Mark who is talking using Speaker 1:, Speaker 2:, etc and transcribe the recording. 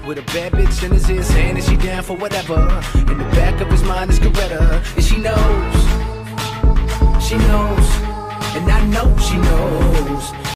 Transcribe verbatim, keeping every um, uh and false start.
Speaker 1: with a bad bitch in his ear saying that she down for whatever. In the back of his mind is Coretta, and she knows, she knows, and I know she knows.